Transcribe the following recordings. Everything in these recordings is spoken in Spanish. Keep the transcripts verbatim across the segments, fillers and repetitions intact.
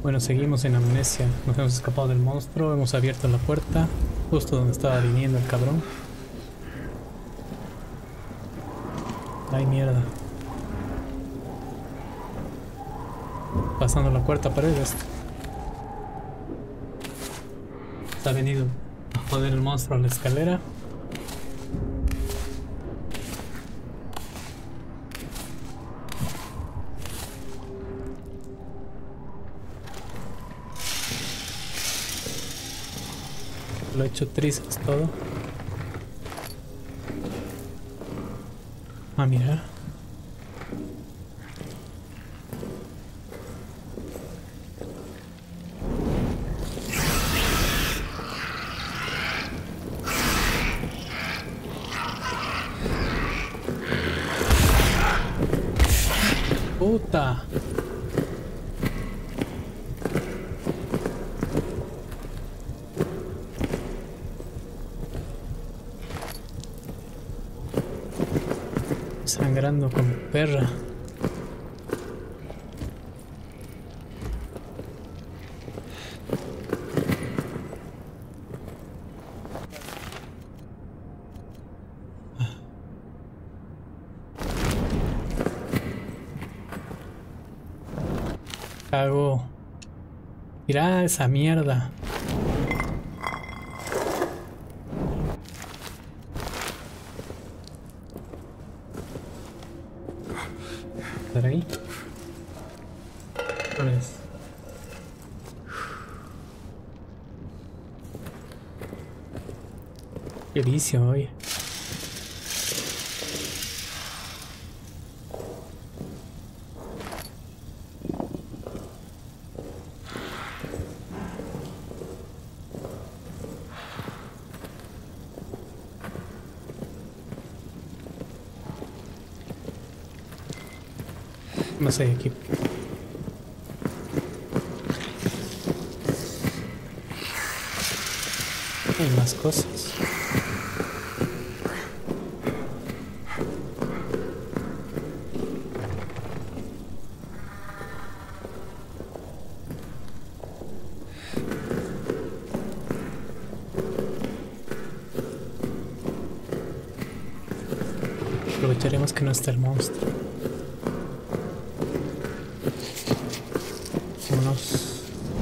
Bueno, seguimos en amnesia. Nos hemos escapado del monstruo, hemos abierto la puerta, justo donde estaba viniendo el cabrón. Ay, mierda. Pasando la cuarta pared esto. Se ha venido a joder el monstruo a la escalera. Lo he hecho trizas todo. Ah, mira. Puta. Sangrando como perra. Cago. Mira esa mierda. ¿Estar ahí? ¿Dónde es? Qué vicio hoy. No sé, aquí. Hay más cosas. Aprovecharemos que no está el monstruo. Vámonos.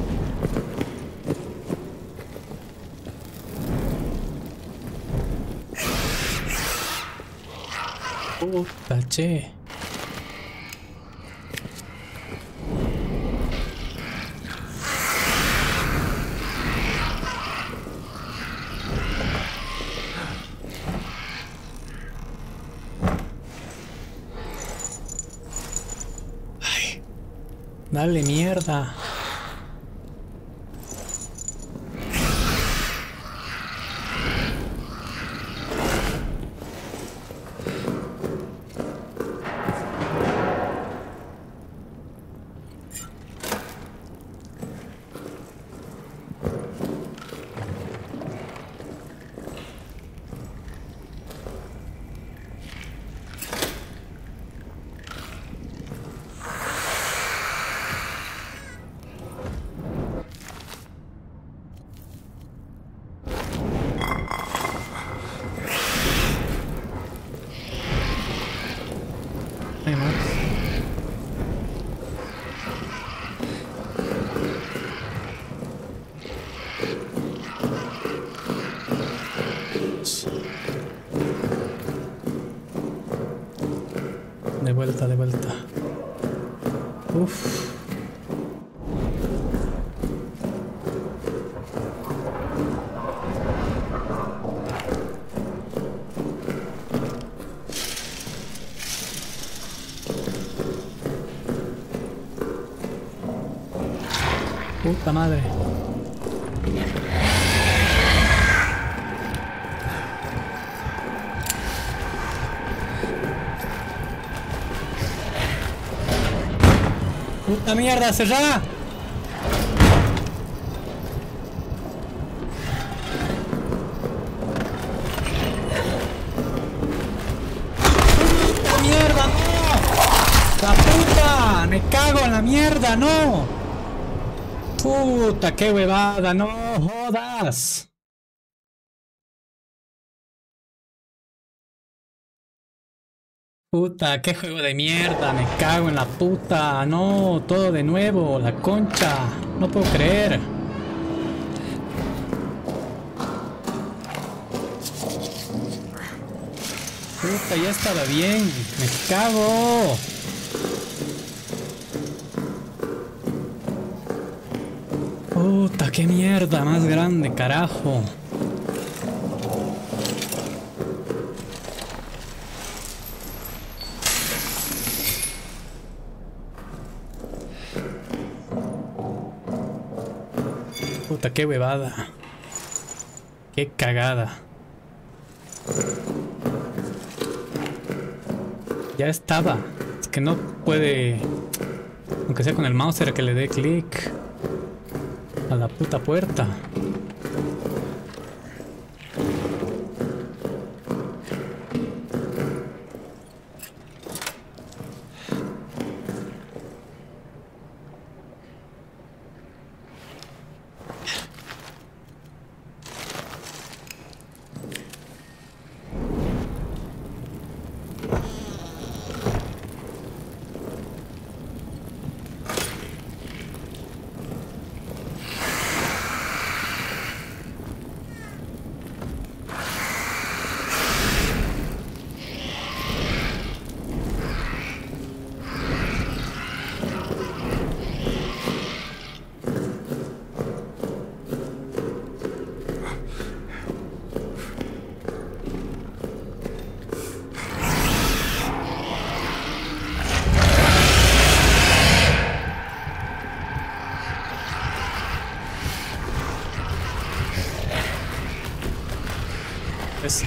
Puta, che. Ay, dale mierda. Hay más. De vuelta, de vuelta. Uf. Puta madre. Puta mierda, cerrada. Puta mierda, no. La puta, me cago en la mierda, no. Puta, qué huevada, no jodas. Puta, qué juego de mierda, me cago en la puta. No, todo de nuevo, la concha. No puedo creer. Puta, ya estaba bien. Me cago. Puta, qué mierda más grande, carajo. Puta, qué huevada. Qué cagada. Ya estaba. Es que no puede... Aunque sea con el mouse era que le dé clic a la puta puerta. Es...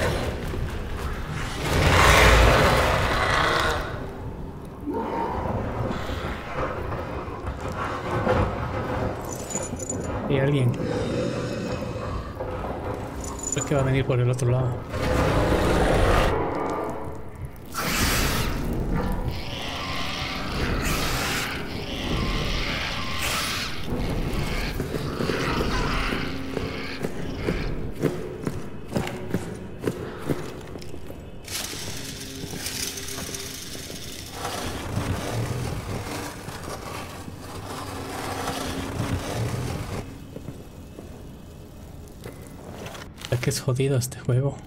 Hay alguien. Creo que va a venir por el otro lado. Que es jodido este juego.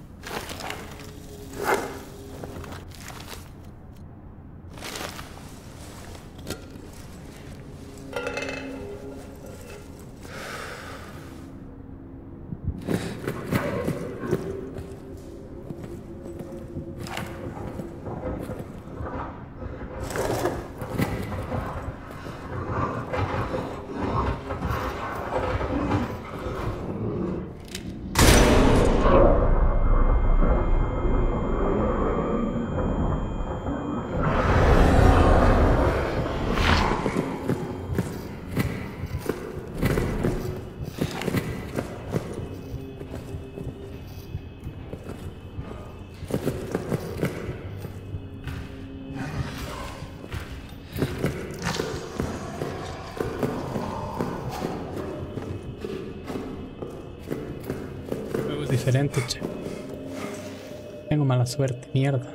Diferente, che. Tengo mala suerte, mierda.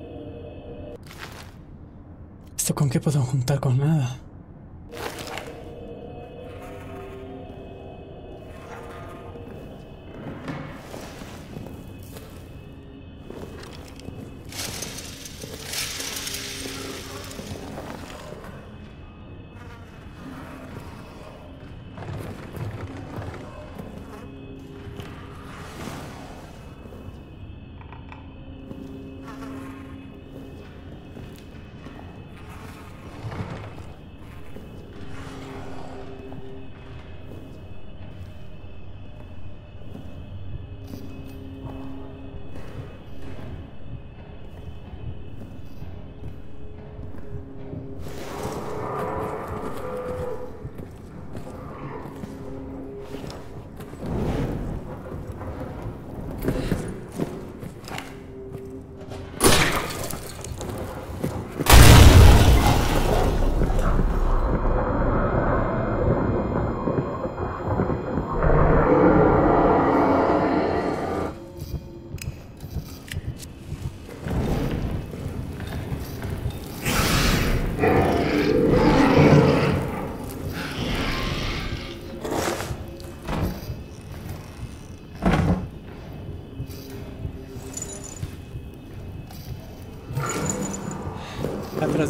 ¿Esto con qué puedo juntar? Con nada.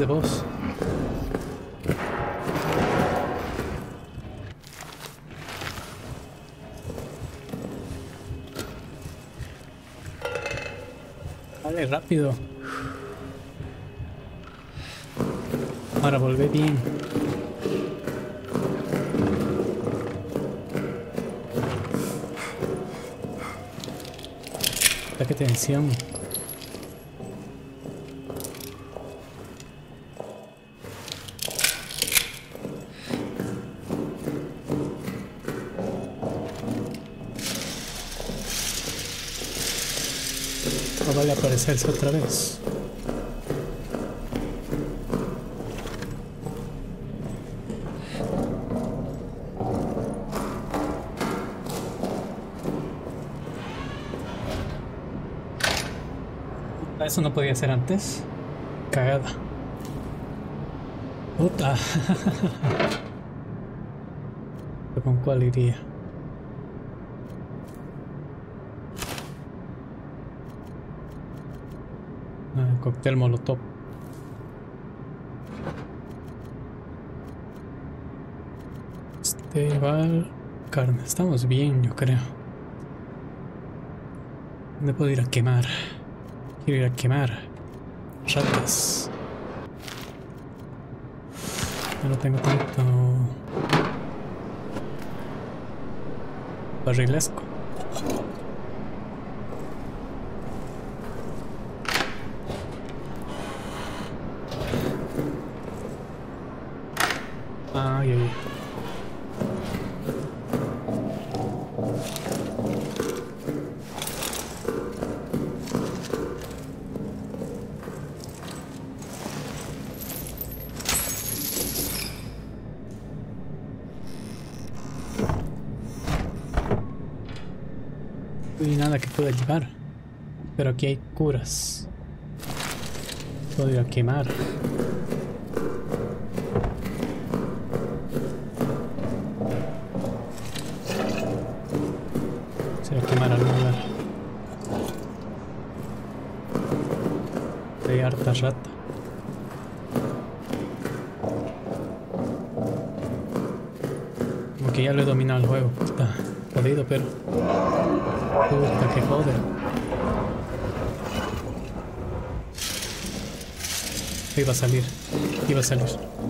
de vos. Vale, rápido. Ahora volvé bien. Qué tensión. No vale aparecerse otra vez. Eso no podía ser antes. Cagada. Puta. ¿Con cuál iría? Ah, cóctel molotov. Este va carne. Estamos bien, yo creo. ¿Dónde puedo ir a quemar? Quiero ir a quemar ratas. Ya no tengo tanto barrilesco. Ay, ay, ay. Y nada que pueda llevar, pero aquí hay curas. Puedo ir a quemar. Se va a quemar algún lugar. Hay harta rata. Como que ya lo he dominado el juego. Está jodido, pero... Puta, que joder. Iba a salir. Iba a salir.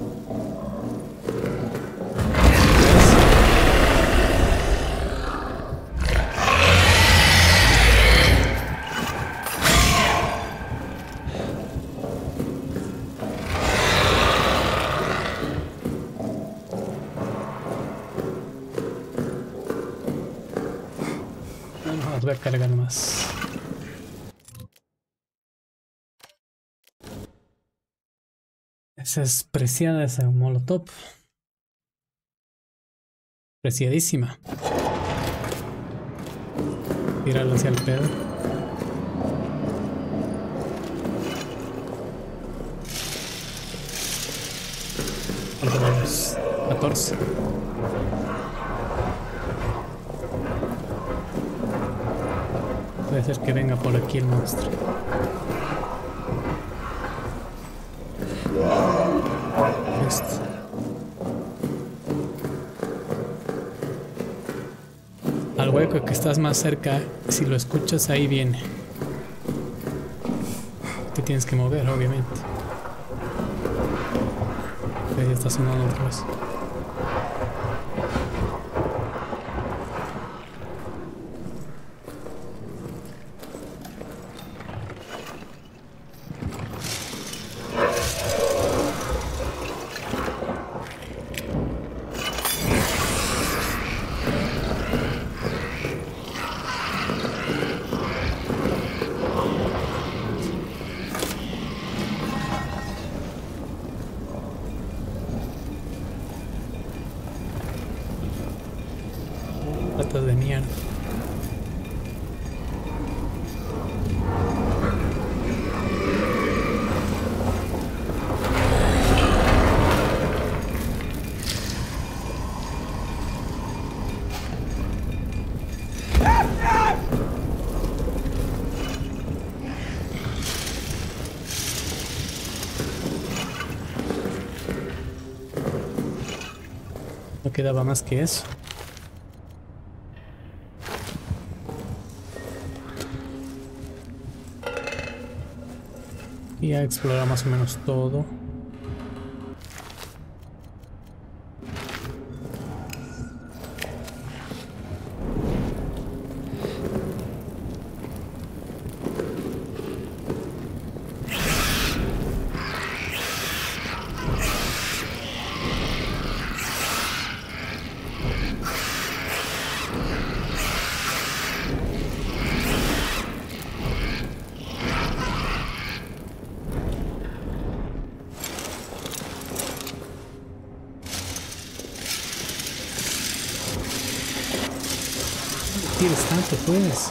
Voy a cargar más. Esa es preciada, esa molotov. Preciadísima. Tirarlo hacia el pedo. ¿Cuánto vamos? catorce. Puede ser que venga por aquí el monstruo. Esto. Al hueco que estás más cerca, si lo escuchas, ahí viene. Te tienes que mover, obviamente. Ahí está sonando otra vez. Patas de mierda. No quedaba más que eso. Y ya explora más o menos todo. Tienes tanto, pues.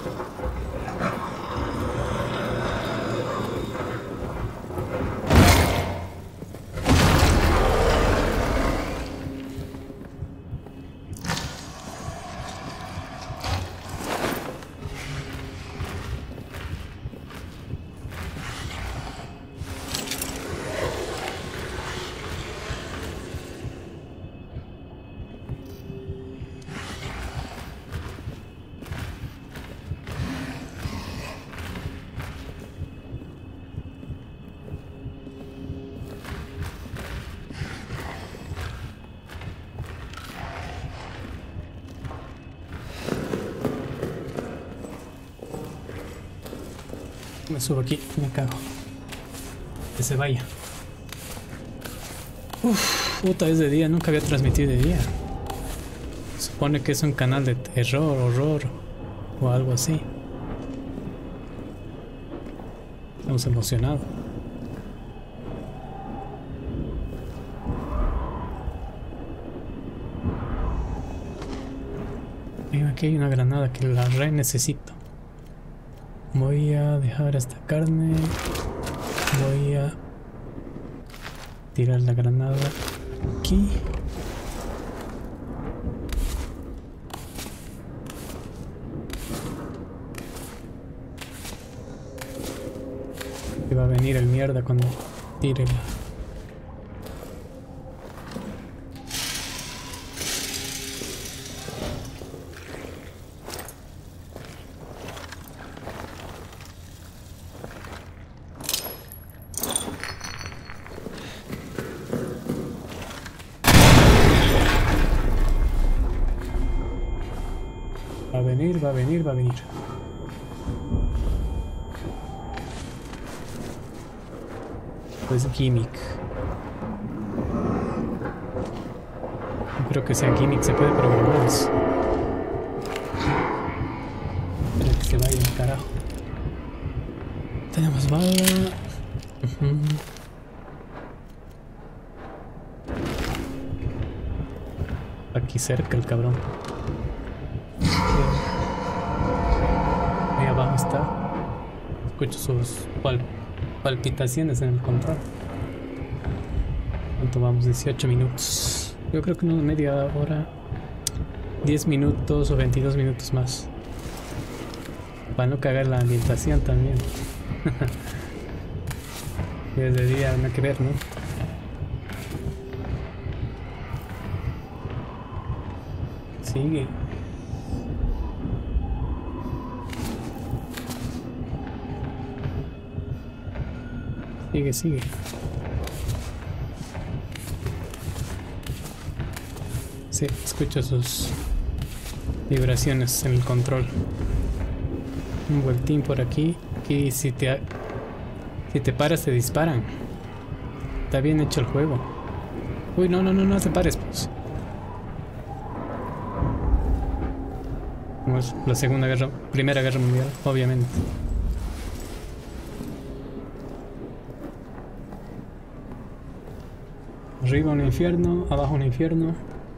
Me subo aquí, me cago. Que se vaya. Uff, puta, es de día, nunca había transmitido de día. Supone que es un canal de terror, horror o algo así. Estamos emocionados. Mira, aquí hay una granada que la re necesito. Voy a dejar esta carne. Voy a tirar la granada aquí. Y va a venir el mierda cuando tire la... Va a venir, va a venir, va a venir. Pues gimmick. No creo que sea gimmick, se puede programar eso. Espera que se vaya el carajo. Tenemos bala. Uh-huh. Aquí cerca el cabrón. Ahí abajo está. Escucho sus pal palpitaciones en el control. ¿Cuánto vamos? dieciocho minutos. Yo creo que una media hora. diez minutos o veintidós minutos más. Para no cagar la ambientación también. Desde día no hay que ver, ¿no? Sigue. Sigue, sigue. Sí, escucho sus vibraciones en el control. Un vueltín por aquí. Aquí si te, si te paras te disparan. Está bien hecho el juego. Uy, no, no, no, no te pares, pues. Como es la segunda guerra, primera guerra mundial, obviamente. Arriba un infierno, abajo un infierno.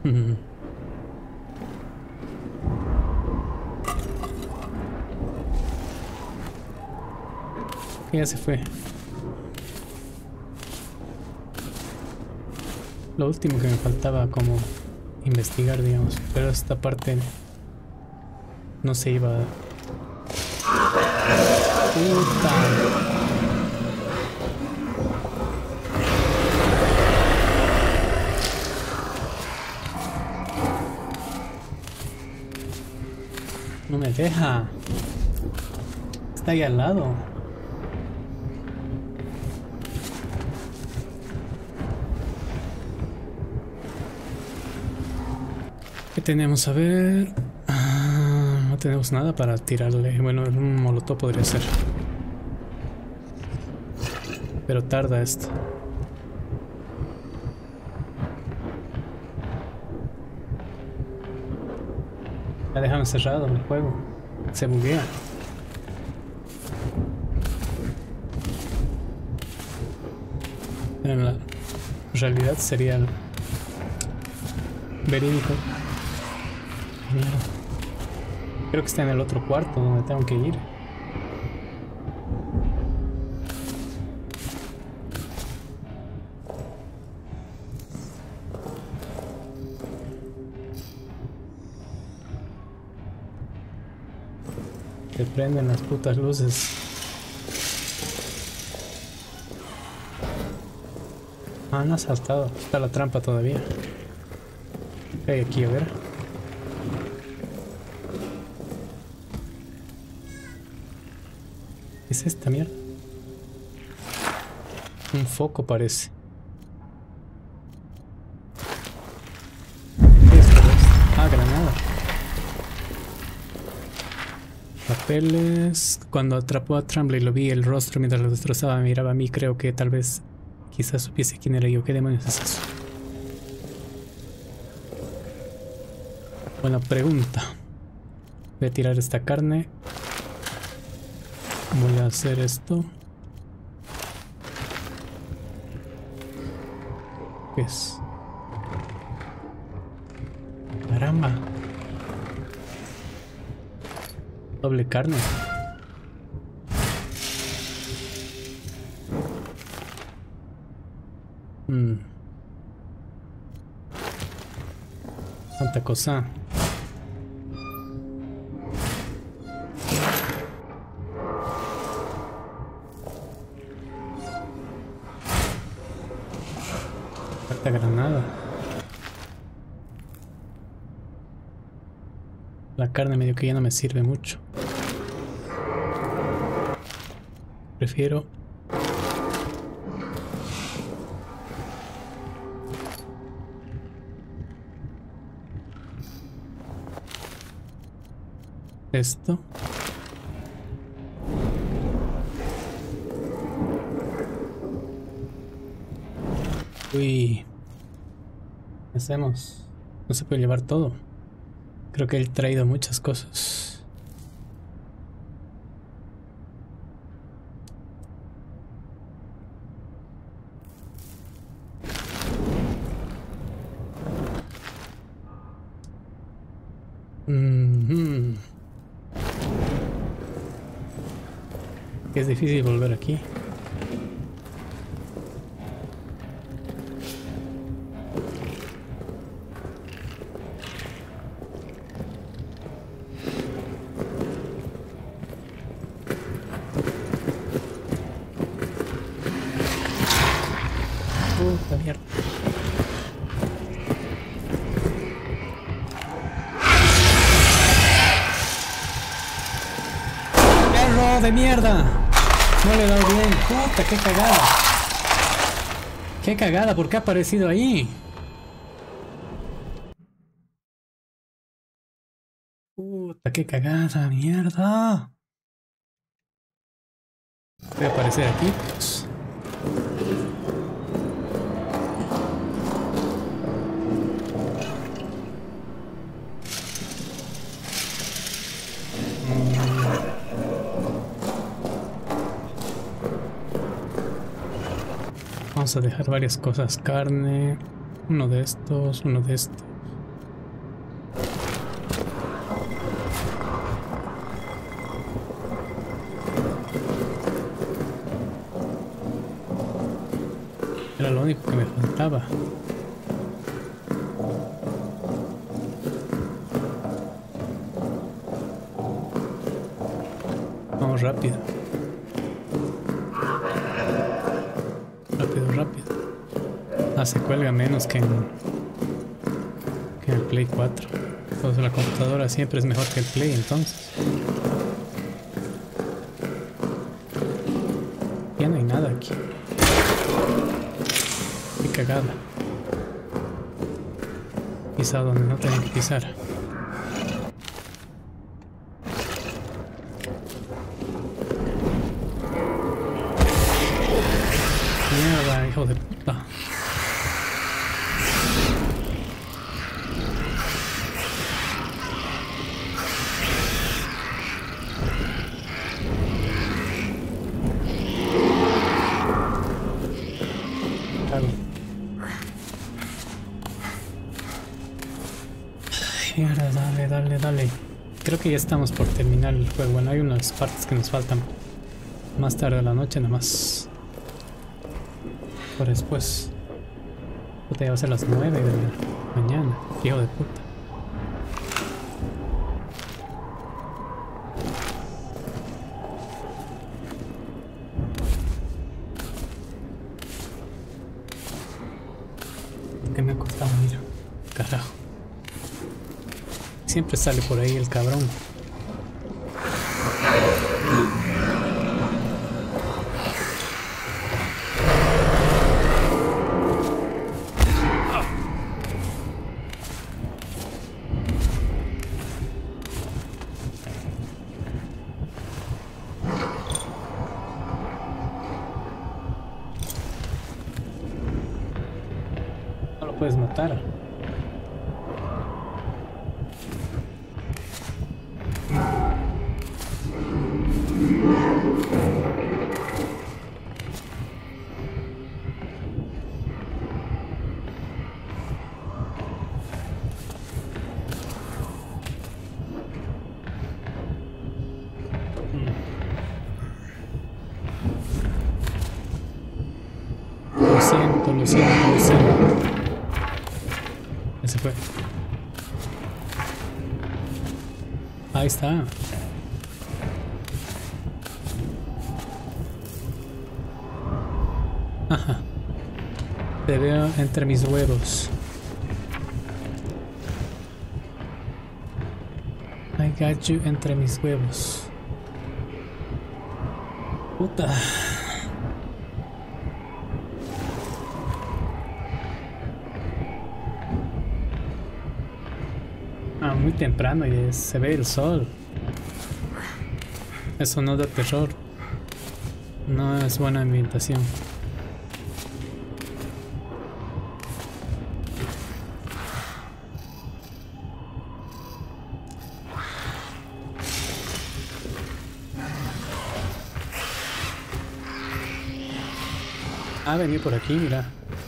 Ya se fue. Lo último que me faltaba como investigar, digamos, pero esta parte no se iba a... Puta. No me deja. Está ahí al lado. ¿Qué tenemos? A ver... Ah, no tenemos nada para tirarle. Bueno, un molotov podría ser. Pero tarda esto. Ya dejan encerrado el juego. Se buguea. En la realidad sería el verídico. Mierda. Creo que está en el otro cuarto donde tengo que ir. Se prenden las putas luces. Ah, no ha saltado. Está la trampa todavía. ¿Qué hay aquí? A ver. ¿Qué es esta mierda? Un foco parece. ¿Qué es esto? Ah, granada. Papeles. Cuando atrapó a Tremblay lo vi el rostro mientras lo destrozaba. Me miraba a mí. Creo que tal vez quizás supiese quién era yo. ¿Qué demonios es eso? Buena pregunta. Voy a tirar esta carne. Voy a hacer esto. ¿Qué es? Caramba. Doble carne. Hmm. Tanta cosa. Falta granada. La carne medio que ya no me sirve mucho. Prefiero esto. Uy, ¿qué hacemos? No se puede llevar todo. Creo que él ha traído muchas cosas. Mm-hmm. Es difícil volver aquí. Puta mierda. ¡Perro de mierda! No le he dado bien. Puta, qué cagada. Qué cagada, ¿por qué ha aparecido ahí? Puta, qué cagada, mierda. Voy a aparecer aquí, pues. Vamos a dejar varias cosas. Carne. Uno de estos, uno de estos. Era lo único que me faltaba. Vamos rápido. Rápido, rápido. Ah, se cuelga menos que en, que en el Play cuatro. Pues la computadora siempre es mejor que el Play, entonces. Ya no hay nada aquí. Qué cagada. Pisado donde no tenía que pisar. Mierda, hijo de puta. Mierda, dale, dale, dale. Creo que ya estamos por terminar el juego. Bueno, hay unas partes que nos faltan. Más tarde a la noche nada más. Por después. Puta, ya va a ser las nueve de la mañana. Hijo de puta. ¿Qué me ha costado? Mira. Carajo. Siempre sale por ahí el cabrón. No lo puedes matar. Lo siento, lo siento, lo siento. Ya se fue. Ahí está. Ajá. Te veo entre mis huevos. I got you entre mis huevos. Puta. Ah, muy temprano y se ve el sol. Eso no da terror. No es buena ambientación. Ah, vení por aquí, mira.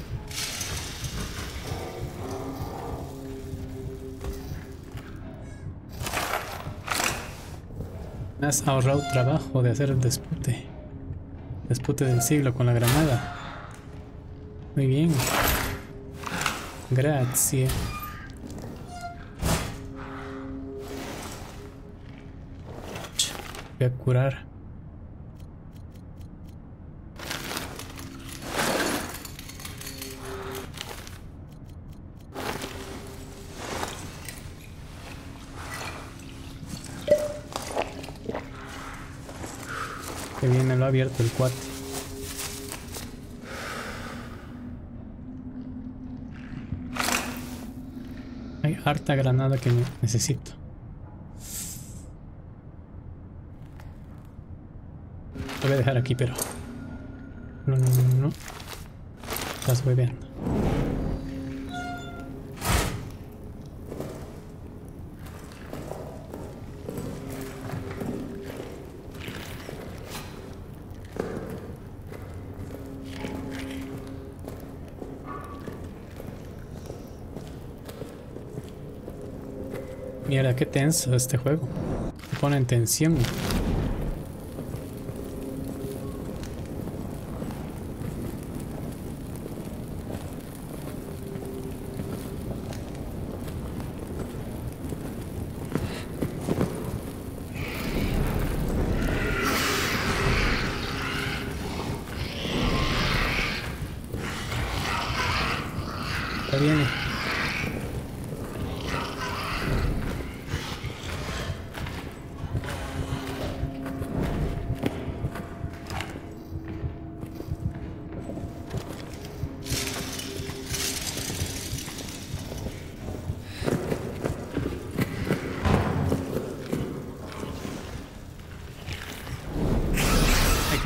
Me has ahorrado trabajo de hacer el despute. Despute del siglo con la granada. Muy bien. Gracias. Voy a curar. Que viene lo abierto el cuate. Hay harta granada que necesito. Lo voy a dejar aquí, pero... No, no, no, no. Estás bebiendo. Mira, qué tenso este juego. Me pone en tensión. Ya viene.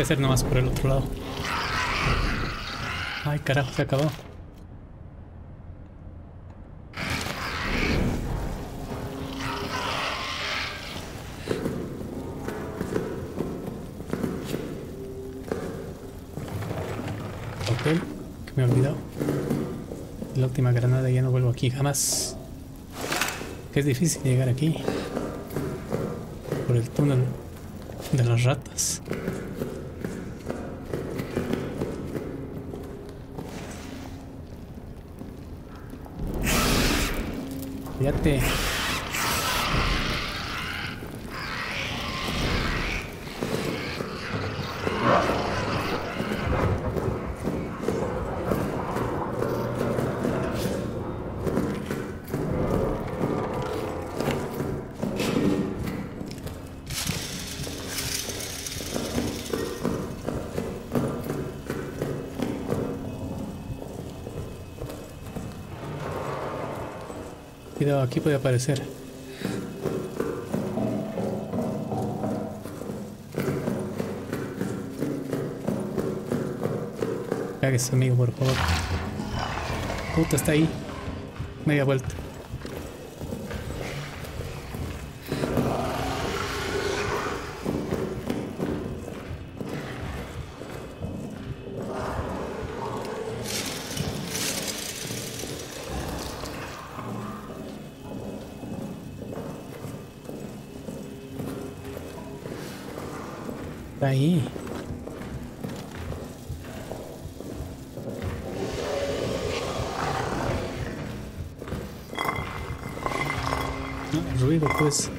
que hacer nomás por el otro lado. Ay, carajo, se acabó. Ok, que me he olvidado. La última granada, ya no vuelvo aquí jamás. Que es difícil llegar aquí. Por el túnel de las ratas. Fíjate. Cuidado, aquí puede aparecer. Cáguese, amigo, por favor. Puta, está ahí. Media vuelta. Está ahí. No, ruido pues.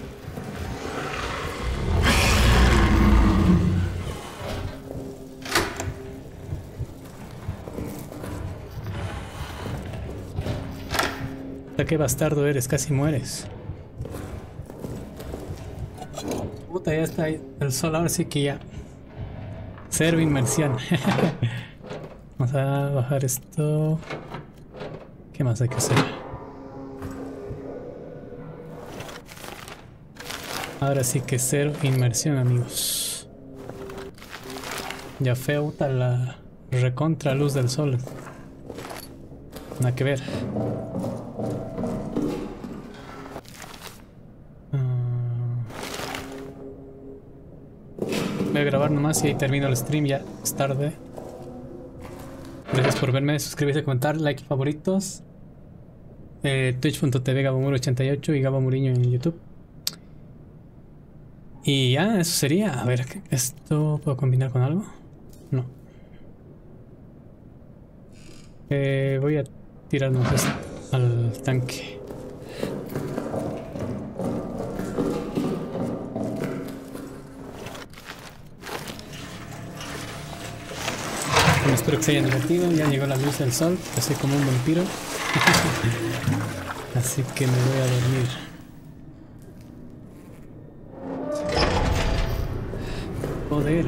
Qué bastardo eres, casi mueres. Puta, ya está ahí el sol, ahora sí que ya. Cero inmersión. Vamos a bajar esto. ¿Qué más hay que hacer? Ahora sí que cero inmersión, amigos. Ya feo la recontra luz del sol. Nada que ver. Voy a grabar nomás y ahí termino el stream, ya es tarde. Gracias por verme, suscribirse, comentar, like, favoritos. Eh, Twitch punto tv Gabomuro ochenta y ocho y Gabo Muriño en YouTube. Y ya, eso sería. A ver, ¿esto puedo combinar con algo? No. Eh, voy a tirarnos esto al tanque. Espero que se hayan divertido. Ya llegó la luz del sol. Yo soy como un vampiro. Así que me voy a dormir. Joder.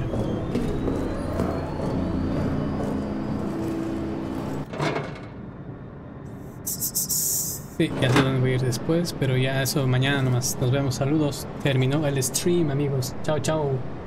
Sí, ya sé dónde voy a ir después. Pero ya eso mañana nomás. Nos vemos. Saludos. Terminó el stream, amigos. Chao, chao.